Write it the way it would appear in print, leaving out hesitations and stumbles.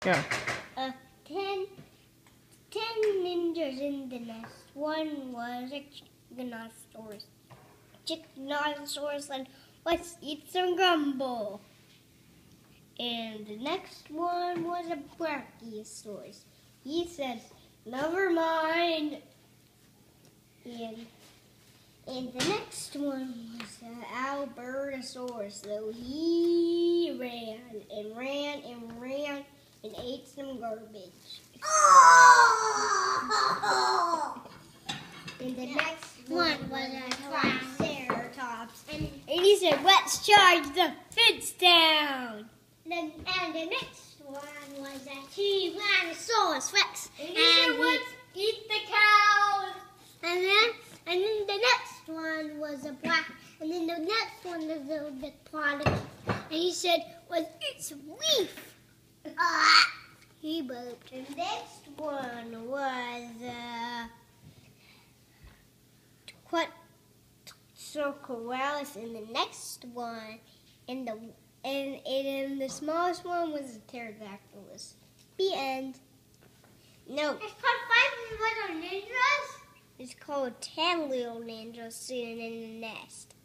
Yeah. 10 ninjas in the nest. One was a Chickenosaurus. Chickenosaurus said, "Let's eat some gumbo." And the next one was a Brachiosaurus. He said, "Never mind." And the next one was an Albertosaurus. So he ran and ran and ran and ate some garbage. And the next one was a Triceratops. And he said, "Let's charge the fence down." And the next one was a Tyrannosaurus Rex. And he said, "Let's eat the cows." And then the next one was a black. And then the next one was a little bit prodigy. And he said, "Let's eat some leaf." He burped. And the next one was Quetzalcoatlus, and the next one, and the smallest one was a Pterodactylus. The end. No. It's called 5 Little Ninjas? It's called 10 Little Ninjas sitting in the nest.